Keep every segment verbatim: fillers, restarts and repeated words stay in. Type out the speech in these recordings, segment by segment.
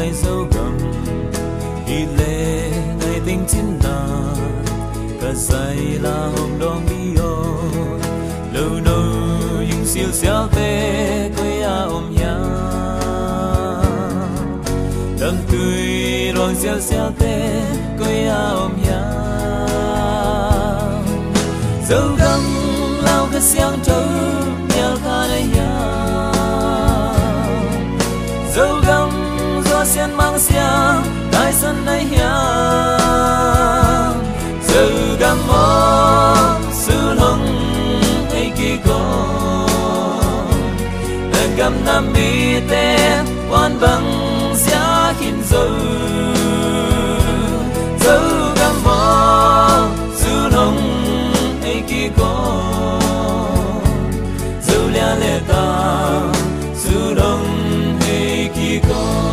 ngày dấu gầm đi lệ ngày tình chín na cả say là hôm đông đi ô lâu lâu những siêu xéo tê quay à ôm nhà đầm tươi rồi xéo xéo tê quay à ôm nhà dấu gầm lao cái xiang trâu nhel ca đây ya dấu gầm gió xiên mang xiang đại sân đây ya dấu gầm mơ sư lông hay kỳ có đời gầm nam mi tê quan bằng xia hin dấu dấu gầm mơ sư lông hay kỳ có dấu lia lệ ta sư lông hay kỳ có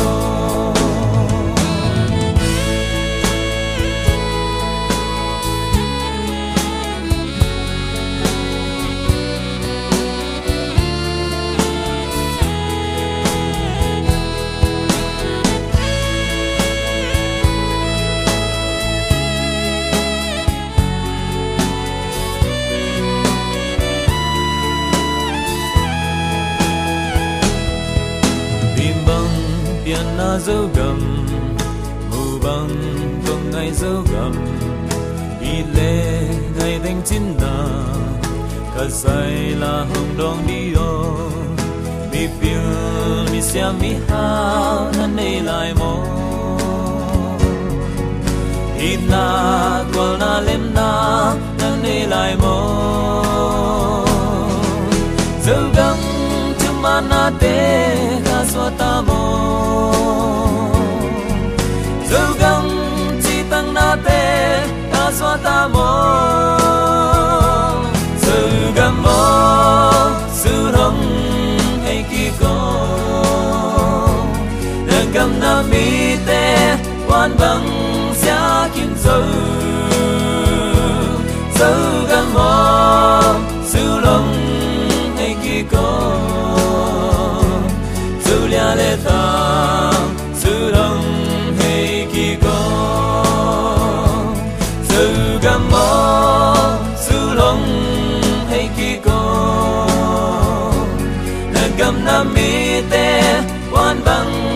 na dấu gầm mù bằng cùng ngày dấu gầm đi lệ ngày thanh chín na cả say là hồng đông đi ô mi phiêu mi xia mi hao nan đây lại mô in na qual na lem na nan đây lại mô dấu gầm chuma na te ca xóa ta mô dấu gầm chỉ tăng na te ta xóa ta mô dấu gầm mô sư rong hay kỳ có đời gầm na mi te quan bằng xia kim dấu dấu gầm mô sư rong hay kỳ có dấu lia lệ ta sư rong kỳ có dấu gầm mơ sư lông hay kỳ có đời gầm nam mi tê quan bằng